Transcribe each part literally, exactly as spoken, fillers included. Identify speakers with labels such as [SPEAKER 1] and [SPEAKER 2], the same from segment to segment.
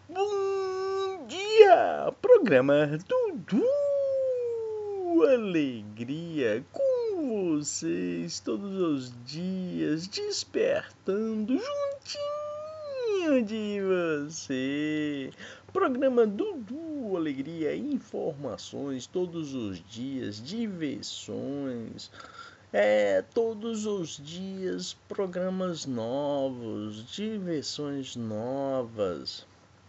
[SPEAKER 1] Bom dia! Programa Dudu Alegria com vocês todos os dias, despertando juntinho de você. Programa Dudu Alegria, informações todos os dias, diversões. É, todos os dias programas novos, diversões novas,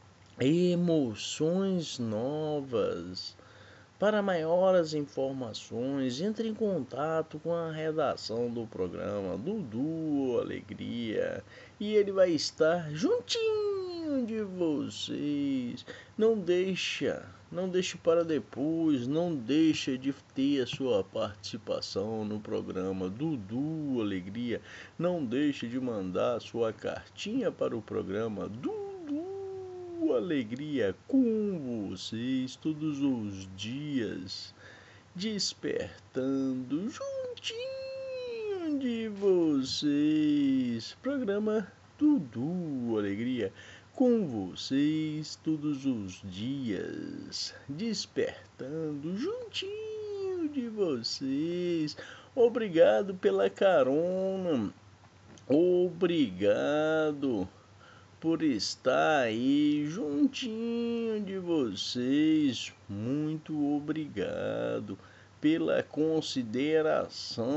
[SPEAKER 1] emoções novas. Para maiores informações, entre em contato com a redação do programa Dudu Alegria e ele vai estar juntinho de vocês. Não deixa, não deixe para depois, não deixa de ter a sua participação no programa Dudu Alegria. Não deixe de mandar sua cartinha para o programa Dudu Alegria com vocês todos os dias, despertando juntinho de vocês. Programa Dudu Alegria com vocês todos os dias, despertando juntinho de vocês. Obrigado pela carona. Obrigado por estar aí juntinho de vocês. Muito obrigado pela consideração.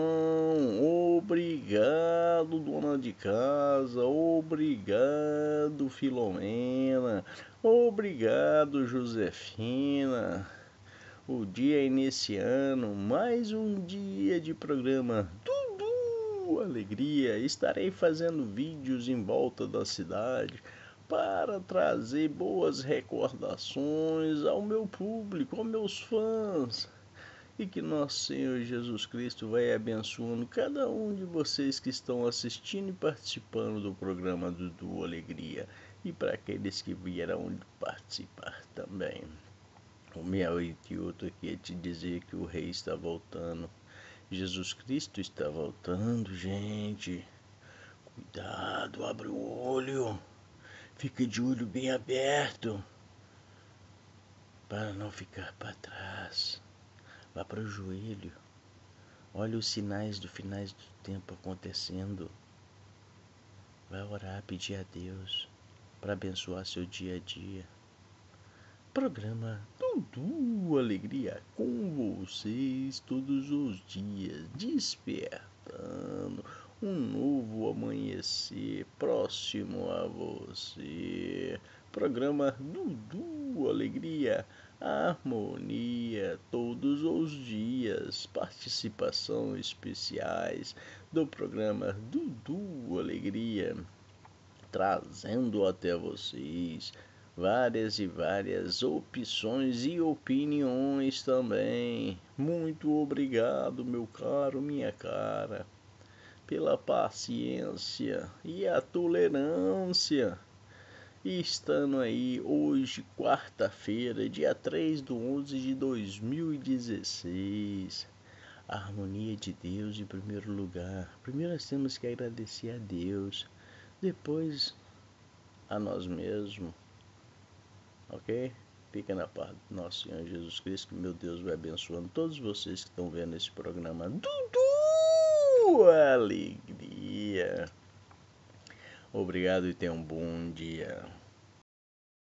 [SPEAKER 1] Obrigado, dona de casa. Obrigado, Filomena. Obrigado, Josefina. O dia iniciando mais um dia de programa Alegria. Estarei fazendo vídeos em volta da cidade para trazer boas recordações ao meu público, aos meus fãs. E que nosso Senhor Jesus Cristo vai abençoando cada um de vocês que estão assistindo e participando do programa Dudu Alegria. E para aqueles que vieram participar também. O meu oito aqui é te dizer que o rei está voltando. Jesus Cristo está voltando, gente. Cuidado, abre o olho. Fica de olho bem aberto. Para não ficar para trás. Vá para o joelho. Olha os sinais do finais do tempo acontecendo. Vai orar, pedir a Deus para abençoar seu dia a dia. Programa Dudu Alegria com vocês todos os dias, despertando um novo amanhecer próximo a você. Programa Dudu Alegria, harmonia todos os dias, participação especiais do programa Dudu Alegria, trazendo até vocês várias e várias opções e opiniões também. Muito obrigado, meu caro, minha cara, pela paciência e a tolerância. E estando aí hoje, quarta-feira, dia três de onze de dois mil e dezesseis. A harmonia de Deus em primeiro lugar. Primeiro nós temos que agradecer a Deus, depois a nós mesmos. Ok? Fica na paz do nosso Senhor Jesus Cristo, que meu Deus vai abençoando todos vocês que estão vendo esse programa Dudu Alegria. Obrigado e tenha um bom dia.